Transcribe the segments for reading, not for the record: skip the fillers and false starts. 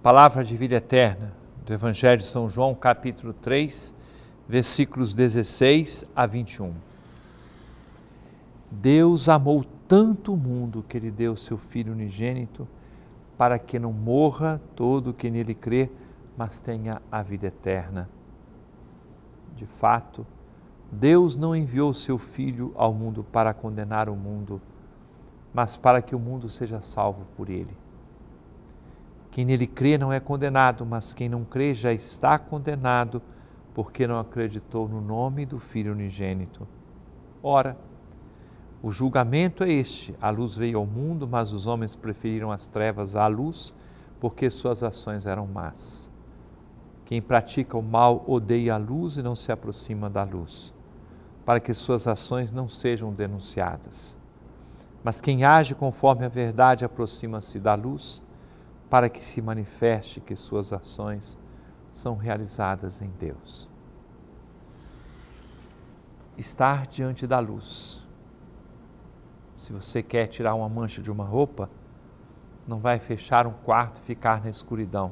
Palavra de vida eterna do Evangelho de São João, capítulo 3, versículos 16 a 21. Deus amou tanto o mundo que Ele deu seu Filho unigênito, para que não morra todo que nele crê, mas tenha a vida eterna. De fato, Deus não enviou seu Filho ao mundo para condenar o mundo, mas para que o mundo seja salvo por ele. Quem nele crê não é condenado, mas quem não crê já está condenado, porque não acreditou no nome do Filho unigênito. Ora, o julgamento é este: a luz veio ao mundo, mas os homens preferiram as trevas à luz, porque suas ações eram más. Quem pratica o mal odeia a luz e não se aproxima da luz, para que suas ações não sejam denunciadas. Mas quem age conforme a verdade aproxima-se da luz, para que se manifeste que suas ações são realizadas em Deus. Estar diante da luz. Se você quer tirar uma mancha de uma roupa, não vai fechar um quarto e ficar na escuridão.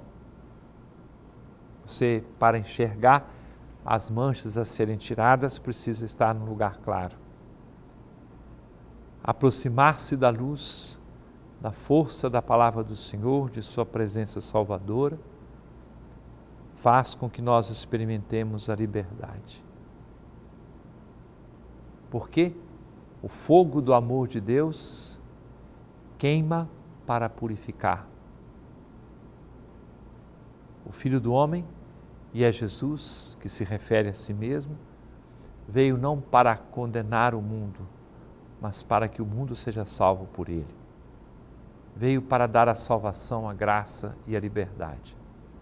Você, para enxergar as manchas a serem tiradas, precisa estar num lugar claro. Aproximar-se da luz, da força da palavra do Senhor, de sua presença salvadora, faz com que nós experimentemos a liberdade. Porque o fogo do amor de Deus queima para purificar. O Filho do Homem, e é Jesus que se refere a si mesmo, veio não para condenar o mundo, mas para que o mundo seja salvo por ele. Veio para dar a salvação, a graça e a liberdade.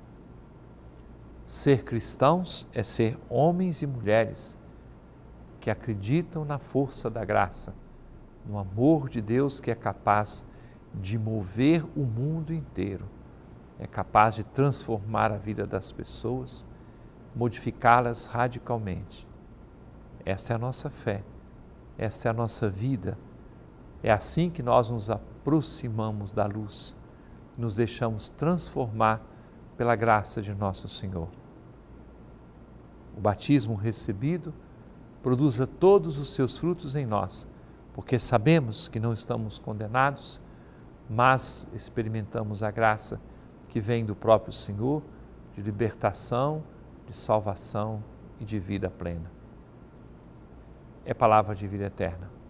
Ser cristãos é ser homens e mulheres que acreditam na força da graça, no amor de Deus que é capaz de mover o mundo inteiro, é capaz de transformar a vida das pessoas, modificá-las radicalmente. Essa é a nossa fé, essa é a nossa vida. É assim que nós nos aproximamos da luz, nos deixamos transformar pela graça de nosso Senhor. O batismo recebido produza todos os seus frutos em nós, porque sabemos que não estamos condenados, mas experimentamos a graça que vem do próprio Senhor, de libertação, de salvação e de vida plena. É palavra de vida eterna.